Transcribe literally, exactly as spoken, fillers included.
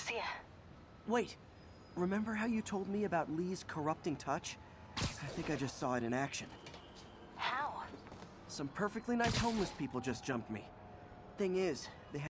See ya. Wait, remember how you told me about Lee's corrupting touch? I think I just saw it in action. How? Some perfectly nice homeless people just jumped me. Thing is, they